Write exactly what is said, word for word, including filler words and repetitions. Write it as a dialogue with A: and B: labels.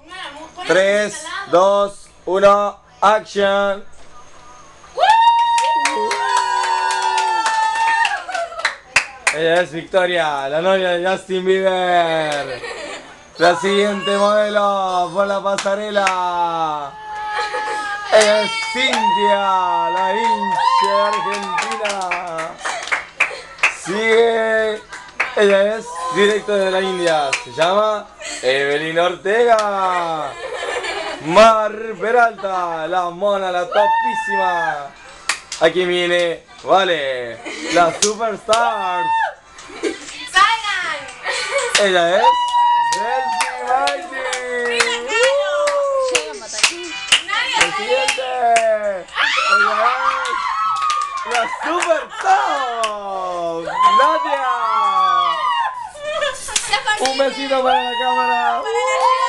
A: tres, dos, uno, action. Ella es Victoria, la novia de Justin Bieber. La siguiente modelo por la pasarela. Ella es Cintia, la hincha argentina. Sigue. Ella es directo de la India. Se llama Evelyn Ortega. Mar Peralta, la mona, la topísima. Aquí viene, vale, la Superstars. Ella es Delphi Martin. El siguiente. Ella es la Superstars. Nadia. Un besito para la cámara.